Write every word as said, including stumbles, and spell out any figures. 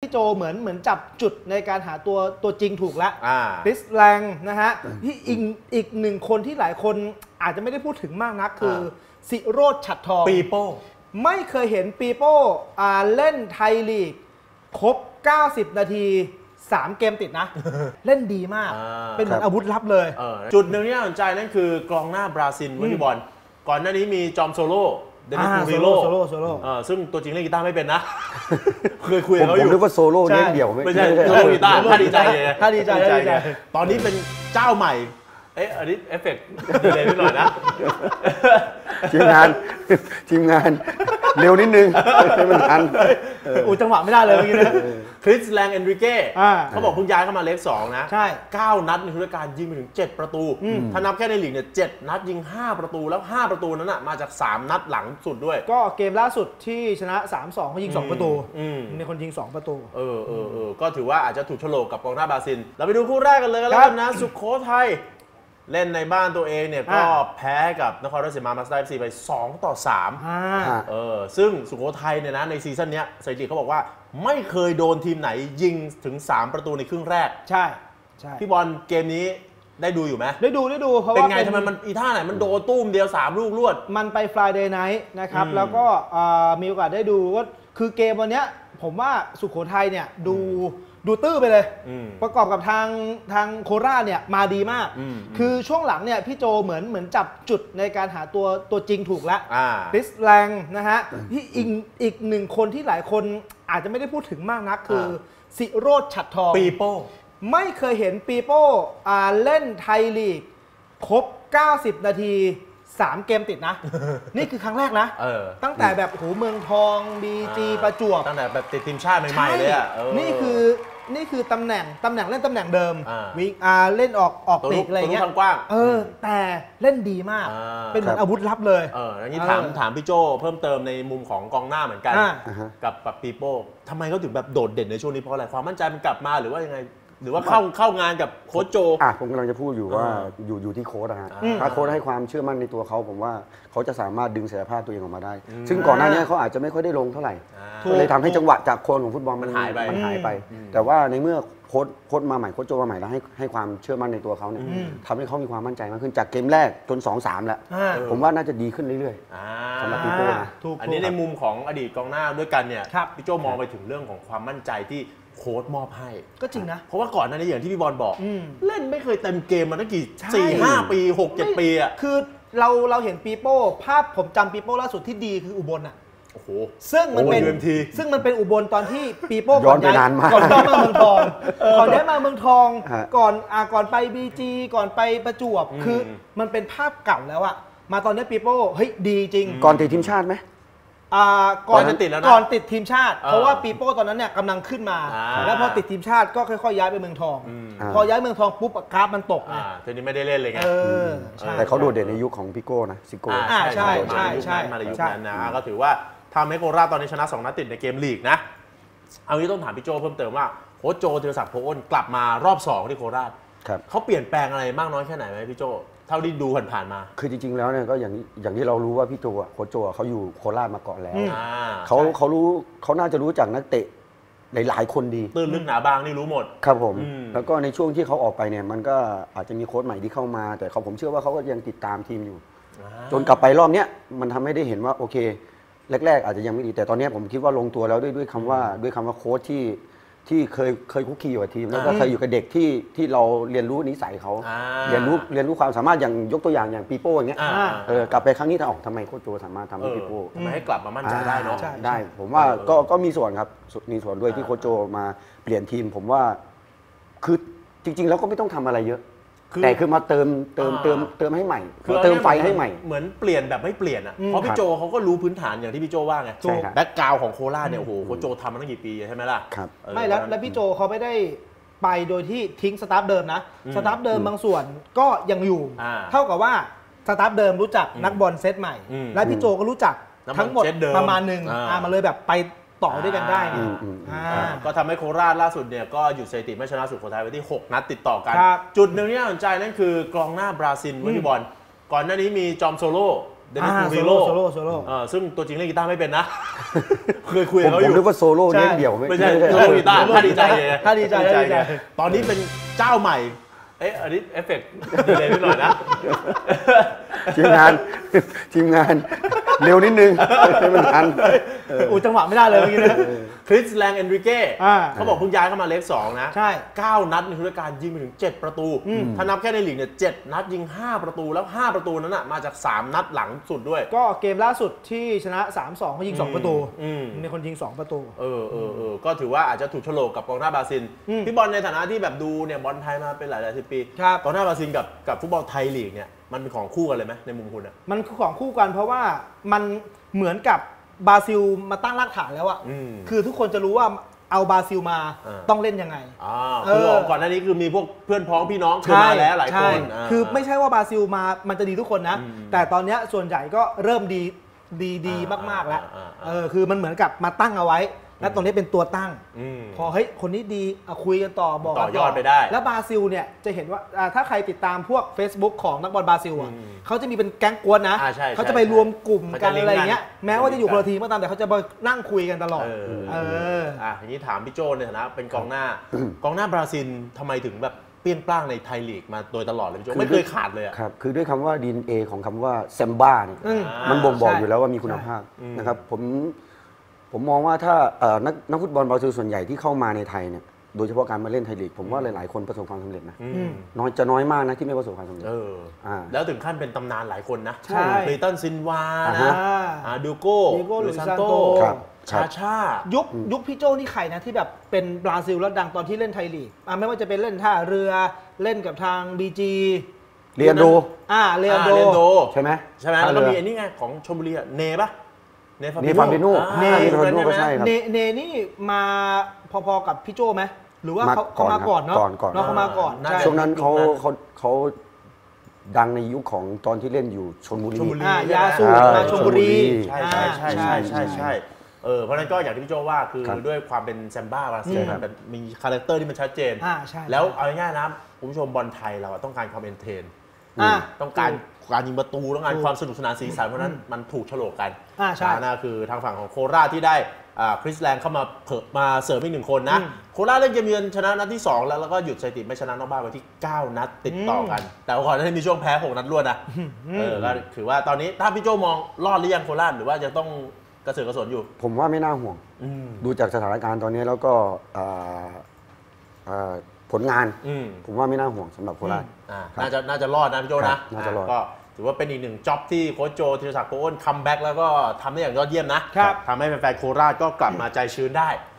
พี่โจเหมือนเหมือนจับจุดในการหาตัวตัวจริงถูกแล้วคริสแลงนะฮะที่อีกอีกหนึ่งคนที่หลายคนอาจจะไม่ได้พูดถึงมากนักคือสิโรจน์ฉัตรทองปีโป้ไม่เคยเห็นปีโป้เล่นไทยลีกครบเก้าสิบนาทีสามเกมติดนะ เล่นดีมากเป็นเหมือนอาวุธลับเลยจุดหนึ่งที่น่าสนใจนั่นคือกองหน้าบราซิลพี่บอลก่อนหน้านี้มีจอมโซโล่เดนิสมูริโลโซโล่โซโล่ซึ่งตัวจริงเล่นกีตาร์ไม่เป็นนะเคยคุยกับเขาอยู่ผมนึกว่าโซโล่เล่นเดี่ยวไม่ใช่โซโล่กีตาร์ถ้าดีใจเลยถ้าดีใจตอนนี้เป็นเจ้าใหม่เอ๊ะอันนี้เอฟเฟกต์ดีเลยนิดหน่อยนะทีมงานทีมงานเร็วนิดนึงให้มันทันอู้จังหวะไม่ได้เลยเมื่อกี้นะคริสแลงเอนริเก้เขาบอกเพิ่งย้ายเข้ามาเลขสองนะใช่เก้านัดในฤดูกาลยิงไปถึงเจ็ดประตูถ้านับแค่ในลีกเนี่ยเจ็ดนัดยิงห้าประตูแล้วห้าประตูนั้นน่ะมาจากสามนัดหลังสุดด้วยก็เกมล่าสุดที่ชนะ สามสองเขายิงสองประตูมีคนยิงสองประตูเออเออเออก็ถือว่าอาจจะถูกโฉลกกับกองหน้าบราซิลเราไปดูคู่แรกกันเลยกันแล้วกันนะสุโขทัยเล่นในบ้านตัวเองเนี่ยก็แพ้กับนครราชสีมามาสเตอร์ เอฟ ซีไปสองต่อสามเออซึ่งสุโขทัยเนี่ยนะในซีซั่นนี้สถิติเขาบอกว่าไม่เคยโดนทีมไหนยิงถึงสามประตูในครึ่งแรกใช่ใช่พี่บอลเกมนี้ได้ดูอยู่ไหมได้ดูได้ดูเพราะว่าเป็นไงทำไมมันอีท่าไหนมันโดนตุ้มเดียวสามลูกรวดมันไป Friday Night นะครับแล้วก็มีโอกาสได้ดูก็คือเกมวันนี้ผมว่าสุโขทัยเนี่ยดูดูตื้อไปเลยประกอบกับทางทางโคราชเนี่ยมาดีมากคือช่วงหลังเนี่ยพี่โจเหมือนเหมือนจับจุดในการหาตัวตัวจริงถูกแล้วคริสแลงนะฮะที่อีกอีกหนึ่งคนที่หลายคนอาจจะไม่ได้พูดถึงมากนักคือสิโรจน์ฉัตรทองปีโป้ไม่เคยเห็นปีโป้เล่นไทยลีกครบเก้าสิบนาทีสามเกมติดนะ นี่คือครั้งแรกนะตั้งแต่แบบโหเมืองทองบีจีประจวบตั้งแต่แบบติดทีมชาติใหม่ๆเลยอ่ะนี่คือนี่คือตำแหน่งตำแหน่งเล่นตำแหน่งเดิมวิกอาเล่นออกออกปีกอะไรเงี้ยเออแต่เล่นดีมากเป็นเหมือนอาวุธลับเลยเอออย่างนี้ถามถามพี่โจเพิ่มเติมในมุมของกองหน้าเหมือนกันกับกับปีโป้ทำไมเขาถึงแบบโดดเด่นในช่วงนี้เพราะอะไรความมั่นใจมันกลับมาหรือว่ายังไงหรือว่าเข้าเข้างานกับโค้ชโจอ่ะผมกำลังจะพูดอยู่ว่าอยู่อยู่ที่โค้ชนะฮะถ้าโค้ชให้ความเชื่อมั่นในตัวเขาผมว่าเขาจะสามารถดึงศักยภาพตัวเองออกมาได้ซึ่งก่อนหน้านี้เขาอาจจะไม่ค่อยได้ลงเท่าไหร่เลยทำให้จังหวะจากโคนของฟุตบอลมันหายไปมันหายไปแต่ว่าในเมื่อโค้ชโค้ชมาใหม่โค้ชโจมาใหม่แล้วให้ให้ความเชื่อมั่นในตัวเขาเนี่ยทำให้เขามีความมั่นใจมากขึ้นจากเกมแรกจน สอง สาม แล้วผมว่าน่าจะดีขึ้นเรื่อยๆสำหรับพี่โป้นะอันนี้ในมุมของอดีตกองหน้าด้วยกันเนี่ยพี่โจมองไปถึงเรื่องของความมั่นใจที่โค้ชมอบให้ก็จริงนะเพราะว่าก่อนหน้านี้อย่างที่พี่บอลบอกเล่นไม่เคยเต็มเกมมาตั้งกี่ สี่ห้า ปี หกเจ็ด ปีอ่ะคือเราเราเห็นปีโป้ภาพผมจำปีโป้ล่าสุดที่ดีคืออุบลอ่ะโอ้โหซึ่งมันเป็นซึ่งมันเป็นอุบลตอนที่ปีโป้ย้อนไปนานมากก่อนย้ายมาเมืองทองก่อนย้ายมาเมืองทองก่อนอ่าก่อนไปบีจีก่อนไปประจวบคือมันเป็นภาพเก่าแล้วอ่ะมาตอนนี้ปีโป้เฮ้ยดีจริงก่อนติดทีมชาติไหมก่อนติดแล้วนะก่อนติดทีมชาติเพราะว่าปีโป้ตอนนั้นเนี่ยกำลังขึ้นมาแล้วพอติดทีมชาติก็ค่อยๆย้ายไปเมืองทองพอย้ายเมืองทองปุ๊บกราฟมันตกไงทีนี้ไม่ได้เล่นเลยไงแต่เขาโดดเด่นในยุคของพี่โก้นะซิโก้ใช่ใช่ใช่ใช่มาในยุคนั้นนะก็ถือว่าทำให้โคราชตอนนี้ชนะสองนัดติดในเกมลีกนะเอางี้ต้องถามพี่โจเพิ่มเติมว่าโค้ชโจธีรศักดิ์โพอ้นกลับมารอบสองที่โคราชเขาเปลี่ยนแปลงอะไรมากน้อยแค่ไหนไหมพี่โจเท่าที่ดูผ่านๆมาคือจริงๆแล้วเนี่ยก็อย่างอย่างที่เรารู้ว่าพี่โจโค้ชโจเขาอยู่โคราชมาก่อนแล้วเขาเขารู้เขาน่าจะรู้จักนักเตะหลายๆคนดีตื้นลึกหนาบางนี่รู้หมดครับผมแล้วก็ในช่วงที่เขาออกไปเนี่ยมันก็อาจจะมีโค้ชใหม่ที่เข้ามาแต่เขาผมเชื่อว่าเขาก็ยังติดตามทีมอยู่จนกลับไปรอบเนี้ยมันทำให้ได้เห็นว่าโอเคแรกๆอาจจะยังไม่ดีแต่ตอนนี้ผมคิดว่าลงตัวแล้วด้วยด้วยคำว่าด้วยคำว่าโค้ชที่ที่เคยเคยคุกคีอยู่กับทีมแล้วก็เคยอยู่กับเด็กที่ที่เราเรียนรู้นิสัยเขาเรียนรู้เรียนรู้ความสามารถอย่างยกตัวอย่างอย่างปีโป้อย่างเงี้ยเออกลับไปครั้งนี้ถ้าออกทำไมโค้ชโจสามารถทำให้ปีโป้ทำไมให้กลับมามั่นใจได้เนาะได้ผมว่าก็ก็มีส่วนครับมีส่วนด้วยที่โค้ชโจมาเปลี่ยนทีมผมว่าคือจริงๆแล้วก็ไม่ต้องทำอะไรเยอะแต่คือมาเติมเติมเติมเติมให้ใหม่เติมไฟให้ใหม่เหมือนเปลี่ยนแบบไม่เปลี่ยนอ่ะเพราะพี่โจเขาก็รู้พื้นฐานอย่างที่พี่โจว่าไงแบ็คกราวด์ของโคราชเนี่ยโอ้โหโค้ชโจทำมาตั้งกี่ปีใช่ไหมล่ะไม่แล้วแล้วพี่โจเขาไม่ได้ไปโดยที่ทิ้งสตาฟเดิมนะสตาฟเดิมบางส่วนก็ยังอยู่เท่ากับว่าสตาฟเดิมรู้จักนักบอลเซตใหม่และพี่โจก็รู้จักทั้งหมดประมาณนึงมาเลยแบบไปต่อด้วยกันได้ก็ทำให้โคราชล่าสุดเนี่ยก็หยุดสถิติไม่ชนะสุโขทัยไว้ที่หกนัดติดต่อกันจุดหนึ่งที่น่าสนใจนั่นคือกองหน้าบราซิลวิธีบอลก่อนหน้านี้มีจอมโซโล่เดนิสอ่ามูริโลโซโล่โซโล่เออซึ่งตัวจริงเล่นกีตาร์ไม่เป็นนะ เคยคุยผกับมเขาผอมยู่นึกว่าโซโล่ใช่เล่นเดี่ยวไม่ใช่ไม่โซโล่กีตาร์ถ้าดีใจไงถ้าดีใจถ้าดีใจไงตอนนี้เป็นเจ้าใหม่เอ๊ะอันนี้เอฟเฟกต์ดีเลยนิดหน่อยนะทีมงาน ทีมงานเร็วนิดนึงให้มันทันอู้จังหวะไม่ได้เลยเมื่อกี้นะคริสแลงเอนริเก้อ่าเขาบอกเพิ่งย้ายเข้ามาเลขสองนะใช่เก้านัดในฤดูกาลยิงไปถึงเจ็ดประตู ถ้านับแค่ในลีกเนี่ยเจ็ดนัดยิงห้าประตูแล้วห้าประตูนั้นน่ะมาจากสามนัดหลังสุดด้วยก็เกมล่าสุดที่ชนะ สามสองเขายิงสองประตูอืมมีคนยิงสองประตูเออเออเออก็ถือว่าอาจจะถูกโฉลกกับกองหน้าบราซิลอืมพี่บอลในฐานะที่แบบดูเนี่ยบอลไทยมาเป็นหลายหลายสิบปีครับกองหน้าบราซิลกับกับฟุตบอลไทยลีกเนี่ยมันเป็นของคู่กันเลยไหมในมุมคุณอะมันคือของคู่กันเพราะว่ามันเหมือนกับบราซิลมาตั้งรากฐานแล้วอะอืมคือทุกคนจะรู้ว่าเอาบราซิลมาอ่าต้องเล่นยังไงอ่าเอคืออก่อนหน้านี้คือมีพวกเพื่อนพ้องพี่น้องเคยมาแล้วหลายคนใช่าคือไม่ใช่ว่าบราซิลมามันจะดีทุกคนนะอืมแต่ตอนเนี้ยส่วนใหญ่ก็เริ่มดีดีดีอ่ามากๆแล้วอ่าอ่าเออคือมันเหมือนกับมาตั้งเอาไว้ และตรงนี้เป็นตัวตั้งอืมพอเฮ้ยคนนี้ดีอ่ะคุยกันต่อบอกกันต่อยอดไปได้แล้วบราซิลเนี่ยจะเห็นว่าอ่าถ้าใครติดตามพวก Facebook ของนักบอลบราซิลอ่ะอืม เขาเขาจะมีเป็นแก๊งกวนนะอ่าใช่เขาจะไปรวมกลุ่มเขากัจะนลิงก์อะไรอย่างเงี้ยกันแม้ว่าจะอยู่ลิคงก์นละทีมก็ตามแต่เขาจะมานั่งคุยกันตลอดเออเอออ่ะทีนี้ถามพี่โจในฐานะเป็นกองหน้า กองหน้าบราซิลทำไมถึงแบบเปรี้ยงปร้างในไทยลีกมาโดยตลอดเลยพี่โจคือไม่เคยขาดเลยอะครับคือด้วยคำว่า ดี เอ็น เอ ของคำว่าแซมบ้าเนี่ยอืมมันบ่งบอกใช่อยู่แล้วว่ามีคุณภาพอืมนะครับผมผมมองว่าถ้าเอ่อนักนักฟุตบอลบราซิลส่วนใหญ่ที่เข้ามาในไทยเนี่ยโดยเฉพาะการมาเล่นไทยลีกผมว่าหลายๆคนประสบความสำเร็จนะอืมน้อยจะน้อยมากนะที่ไม่ประสบความสำเร็จเอออ่าแล้วถึงขั้นเป็นตำนานหลายคนนะใช่คลีตันซินวาอ่านะฮะอ่าดูโก้ดิโก้หรือหรือซานซานโตโตครับชาชายุคยุคพี่โจนี่ใครนะที่แบบเป็นบราซิลแล้วดังตอนที่เล่นไทยลีกอ่ะไม่ว่าจะเป็นเล่นท่าเรือเล่นกับทาง บี จีเรียนโดอ่าเรียนโดอ่าเรียนโดใช่ไหมใช่ไหมแล้วก็มีท่าเรือไอ้นี่ไงของชลบุรีอะเนปะเนฟาเนฟาบิโน่อ่าเนเนฟาบิโน่ก็ใช่ครับเนเนนี่มาพอๆกับพี่โจไหมหรือว่ามาเขาก่เขาอนมาก่อนเนาะก่อนก่อนเนาะเขามาก่อนน่าใช่จะช่วงนั้นเขายุคนั้นเขาเขาดังในยุคของตอนที่เล่นอยู่ชลบุรีชลบุรีอ่ายาสูบใช่มาชลบุรีใช่ใช่ใช่ใช่ใช่ใช่เออเพราะฉะนั้นก็อย่างที่พี่โจว่าคือครับด้วยความเป็นแซมบ้าบราซิลอืมมันแบบมีคาแรคเตอร์ที่มันชัดเจนอ่าใช่แล้วเอาง่ายๆนะคุณผู้ชมบอลไทยเราอะต้องการความเอนเตอร์เทนอ่าต้องการการยิงประตูต้องการถูกความสนุกสนานสีสันเพราะฉะนั้นมันถูกโฉลกกันอ่าใช่นะคือทางฝั่งของโคราชที่ได้อ่าคริสแลงเข้ามาเพิ่มมาเสริมอีกหนึ่งคนนะอืมโคราชเล่นเกมเยือนชนะนัดที่สองแล้วแล้วก็หยุดสถิติไม่ชนะนอกบ้านไปที่เก้านัดติดต่อกัน แต่ว่าก่อนหน้านี้มีช่วงแพ้หกนัดรวดนะเออก็ถือว่าตอนนี้ถ้าพี่โจมองรอดหรือยังโคราชหรือว่าจะต้องกระเสือกกระสนอยู่ผมว่าไม่น่าห่วงอืมดูจากสถานการณ์ตอนนี้แล้วก็อ่าอ่าผลงานอืมผมว่าไม่น่าห่วงสำหรับโคราชอ่าครับน่าจะน่าจะรอดนะพี่โจครันะบน่าจะรอดก็ถือว่าเป็นอีกหนึ่งจ็อบที่โค้ชโจธีรศักดิ์โกอ้นคัมแบ็กแล้วก็ทำได้อย่างยอดเยี่ยมนะครับ ทำให้แฟนๆโคราชก็กลับมาใจชื้นได้